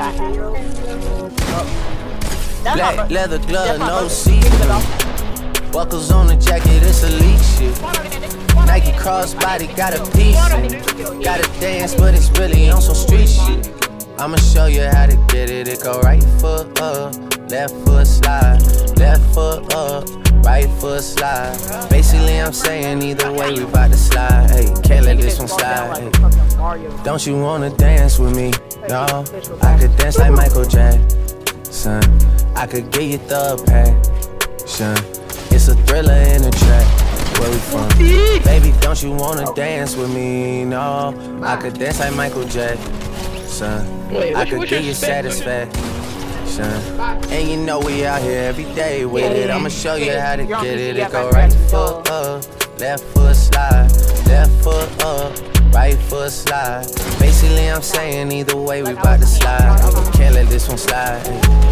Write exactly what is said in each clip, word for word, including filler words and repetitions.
Black leather glove, no see-through. Buckles on the jacket, it's elite shit. Nike crossbody, got a piece. Gotta dance, but it's really on some street shit. I'ma show you how to get it. It go right foot up, left foot slide, left foot up, right foot slide. Basically, I'm saying either way, we bout to slide. Hey, can't let this one slide. Hey. Don't you wanna dance with me? No, I could dance like Michael Jackson. I could get you the passion. It's a thriller in the track. Where we from? Baby, don't you wanna dance with me? No, I could dance like Michael Jackson. Wait, I could give you satisfaction. And you know we out here every day with it. I'ma show you how to get it. It go right foot up, left foot slide, left foot up, right foot slide. Basically, I'm saying either way we bout to slide. Can't let this one slide.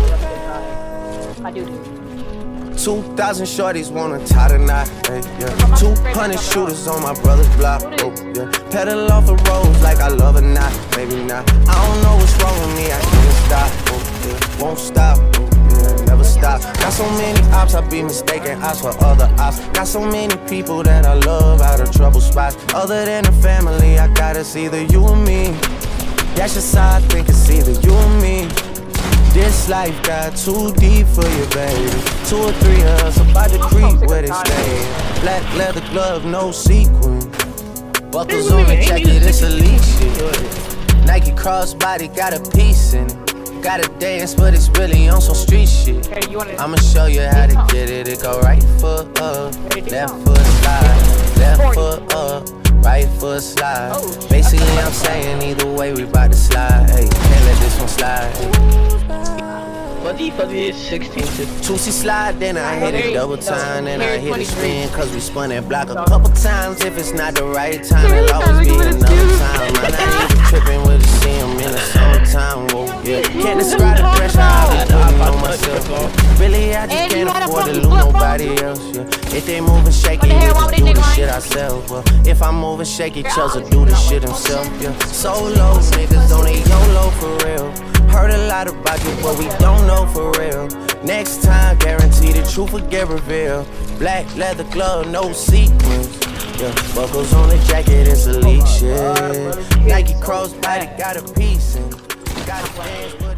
I do. Two thousand shorties wanna tie the knot, hey, yeah. Two hundred shooters on my brother's block, oh, yeah. Pedal off the roads like I love or not, maybe not. I don't know what's wrong with me, I can't stop, oh, yeah. Won't stop, oh, yeah. Never stop. Got so many ops, I be mistaken ops for other ops. Got so many people that I love out of trouble spots. Other than the family, I got it's either you or me. That's just how I think it's either you or me. This life got too deep for you, baby. Two or three of us about to creep where they stay. Black leather glove, no sequin. Buckles on the jacket, it's elite shit. Nike crossbody, got a piece in it. Gotta dance, but it's really on some street shit. I'ma show you how to get it. It go right foot up, left foot slide, left foot up, right foot slide. Basically, I'm saying either way we bout to slide. Hey, can't let this one slide. Fuzzy, fuzzy is sixteen. two C slide, then I hit it double time, then I hit it spin, cause we spun that block a couple times. If it's not the right time, it'll always be another time. I'm not even tripping with the C M in the summertime, whoa, yeah. Can't describe the pressure I be putting on myself. Really, I just can't afford to lose nobody else, yeah. If they moving shaky, we just do the shit ourselves, well. If I'm moving shaky, Chelsea do the shit himself, yeah. Solo niggas on a YOLO for real. Heard a lot about you, but we don't know for real. Next time, guarantee the truth will get revealed. Black leather glove, no sequins. Yeah, buckles on the jacket, it's elite shit. Nike crossbody, got a piece in. Got a dance, but